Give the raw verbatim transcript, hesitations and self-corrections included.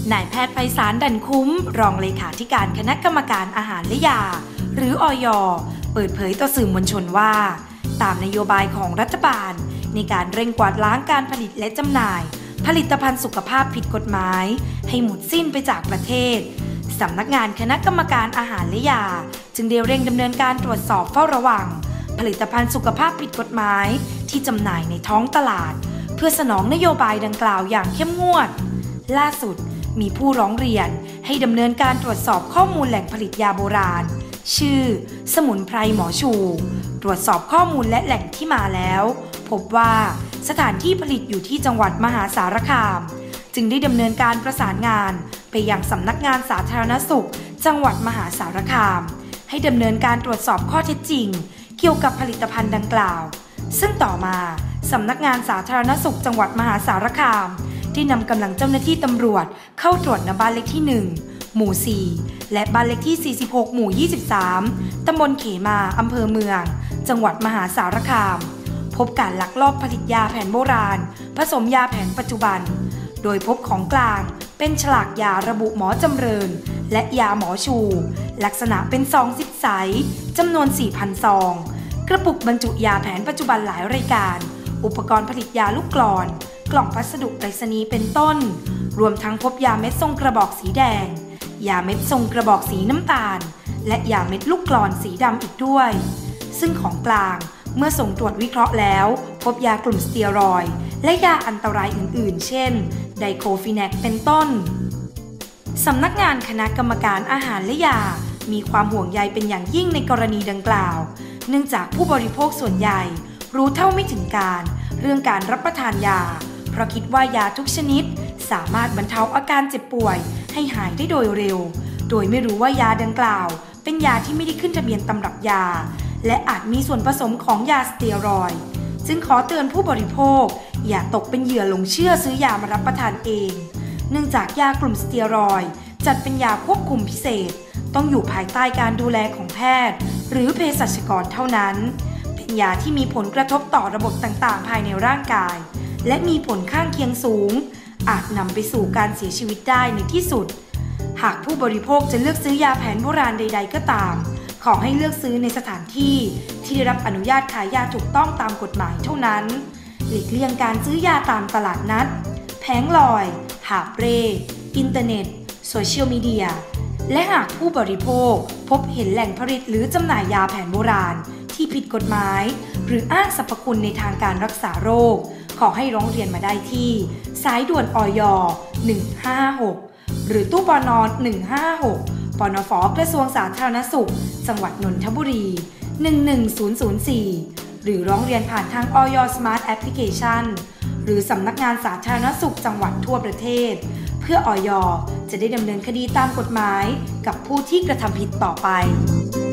นายแพทย์ไพศาลดันคุ้มรองเลขาธิการคณะกรรมการอาหารและยาหรืออย.เปิดเผยต่อสื่อมวลชนว่าตามนโยบายของรัฐบาลในการเร่งกวาดล้างการผลิตและจำหน่ายผลิตภัณฑ์สุขภาพผิดกฎหมายให้หมดสิ้นไปจากประเทศสำนักงานคณะกรรมการอาหารและยาจึงได้เร่งดำเนินการตรวจสอบเฝ้าระวังผลิตภัณฑ์สุขภาพผิดกฎหมายที่จำหน่ายในท้องตลาดเพื่อสนองนโยบายดังกล่าวอย่างเข้มงวดล่าสุดมีผู้ร้องเรียนให้ดำเนินการตรวจสอบข้อมูลแหล่งผลิตยาโบราณชื่อสมุนไพรหมอชูตรวจสอบข้อมูลและแหล่งที่มาแล้วพบว่าสถานที่ผลิตอยู่ที่จังหวัดมหาสารคามจึงได้ดำเนินการประสานงานไปยังสำนักงานสาธารณสุขจังหวัดมหาสารคามให้ดำเนินการตรวจสอบข้อเท็จจริงเกี่ยวกับผลิตภัณฑ์ดังกล่าวซึ่งต่อมาสำนักงานสาธารณสุขจังหวัดมหาสารคามได้นำกำลังเจ้าหน้าที่ตำรวจเข้าตรวจณบ้านเลขที่หนึ่งหมู่สี่และบ้านเลขที่สี่สิบหกหมู่ยี่สิบสามตำบลเขมาอำเภอเมืองจังหวัดมหาสารคามพบการลักลอบผลิตยาแผนโบราณผสมยาแผนปัจจุบันโดยพบของกลางเป็นฉลากยาระบุหมอจำเริญและยาหมอชูลักษณะเป็นซองซิปใสจำนวน สี่พัน ซองกระปุกบรรจุยาแผนปัจจุบันหลายรายการอุปกรณ์ผลิตยาลูกกลอนกล่องพัสดุไปรษณีย์เป็นต้นรวมทั้งพบยาเม็ดทรงกระบอกสีแดงยาเม็ดทรงกระบอกสีน้ำตาลและยาเม็ดลูกกลอนสีดำอีกด้วยซึ่งของกลางเมื่อส่งตรวจวิเคราะห์แล้วพบยากลุ่มสเตียรอยด์และยาอันตรายอื่นๆเช่นไดโคฟิแนกเป็นต้นสำนักงานคณะกรรมการอาหารและยามีความห่วงใยเป็นอย่างยิ่งในกรณีดังกล่าวเนื่องจากผู้บริโภคส่วนใหญ่รู้เท่าไม่ถึงการเรื่องการรับประทานยาเพราะคิดว่ายาทุกชนิดสามารถบรรเทาอาการเจ็บป่วยให้หายได้โดยเร็วโดยไม่รู้ว่ายาดังกล่าวเป็นยาที่ไม่ได้ขึ้นทะเบียนตำรับยาและอาจมีส่วนผสมของยาสเตียรอยด์จึงขอเตือนผู้บริโภคอย่าตกเป็นเหยื่อหลงเชื่อซื้อยามารับประทานเองเนื่องจากยากลุ่มสเตียรอยด์จัดเป็นยาควบคุมพิเศษต้องอยู่ภายใต้การดูแลของแพทย์หรือเภสัชกรเท่านั้นเป็นยาที่มีผลกระทบต่อระบบต่างๆภายในร่างกายและมีผลข้างเคียงสูงอาจนำไปสู่การเสียชีวิตได้ในที่สุดหากผู้บริโภคจะเลือกซื้อยาแผนโบราณใดๆก็ตามขอให้เลือกซื้อในสถานที่ที่ได้รับอนุญาตขายยาถูกต้องตามกฎหมายเท่านั้นหลีกเลี่ยงการซื้อยาตามตลาดนัดแผงลอยหาบเร่อินเทอร์เน็ตโซเชียลมีเดียและหากผู้บริโภคพบเห็นแหล่งผลิตหรือจำหน่ายยาแผนโบราณที่ผิดกฎหมายหรืออ้างสรรพคุณในทางการรักษาโรคขอให้ร้องเรียนมาได้ที่สายด่วนอย หนึ่งห้าหกหรือตู้ปนหนึ่งห้าหกปนฟ.กระทรวงสาธารณสุขจังหวัดนนทบุรีหนึ่งหนึ่งศูนย์ศูนย์สี่หรือร้องเรียนผ่านทางอย Smart Application หรือสำนักงานสาธารณสุขจังหวัดทั่วประเทศเพื่ออย.จะได้ดำเนินคดีตามกฎหมายกับผู้ที่กระทำผิดต่อไป